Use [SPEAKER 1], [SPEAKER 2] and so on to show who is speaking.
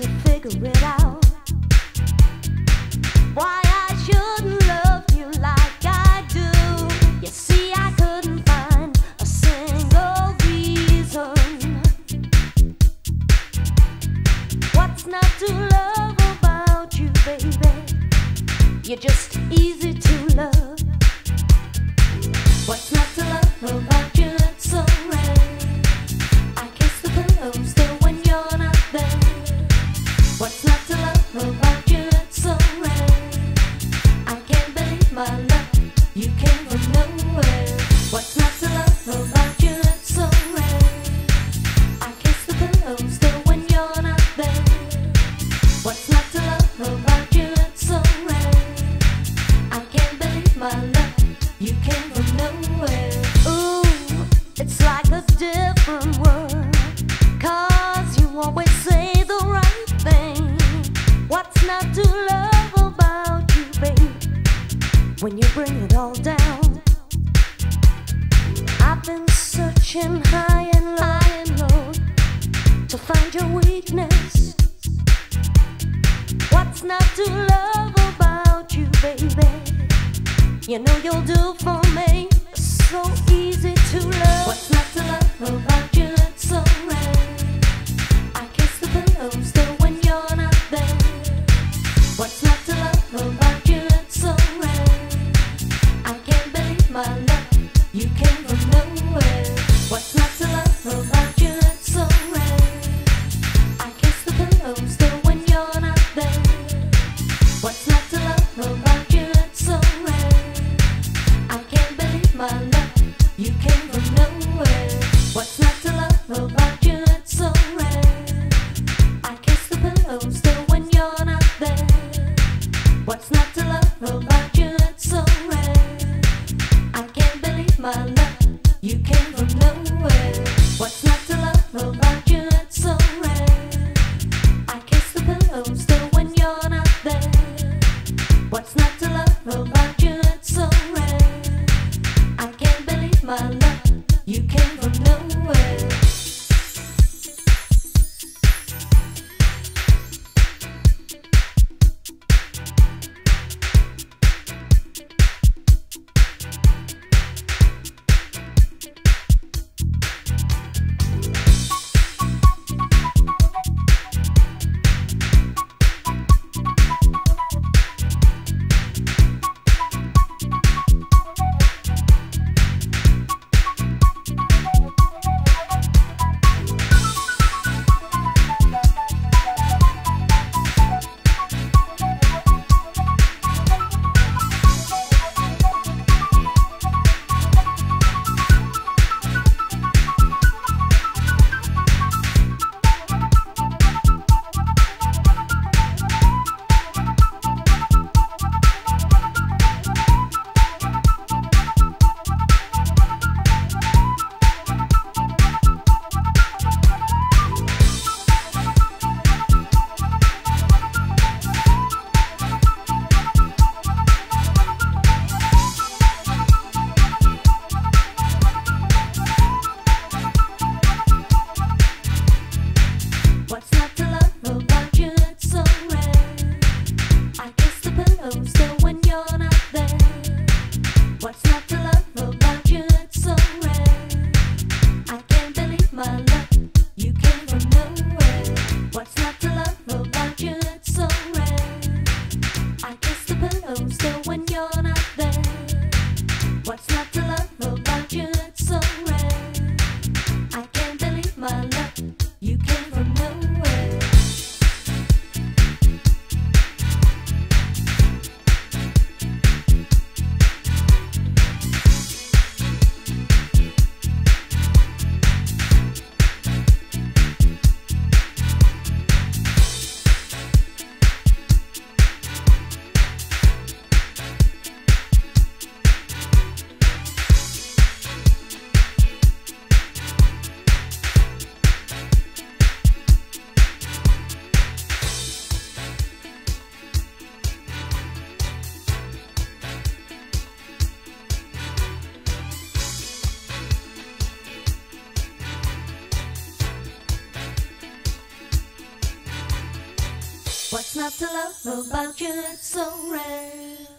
[SPEAKER 1] to figure it out. Why I shouldn't love you like I do. You see, I couldn't find a single reason. What's not to love about you, baby? You're just easy to love. What's not to love about you? It's so rare. I kiss the pillow still when you're not there. What's not to love about you? It's so rare. I can't believe my love. You came from nowhere. What's not to love about you? It's so rare. I kiss the pillow still when you're not there. What's not to love about you? It's so rare. I can't believe my love. You came from nowhere. Ooh, it's like a different world, 'cause you always say the right thing. What's not to love about you, babe? When you bring it all down, I've been searching high and low to find your weakness. What's not to love about you, baby? You know you'll do for me. So easy to love. What's not to love about you? It's so rare. I kiss the pillow still when you're not there. What's not to love about you? It's so rare. I can't believe my love. You came from nowhere. What's not to love about you? It's so rare. I kiss the pillow still when you're not there. What's not to love about you? It's so rare. I can't believe my love. You came from nowhere. What's not to love about you? What's not to love about you? It's so rare.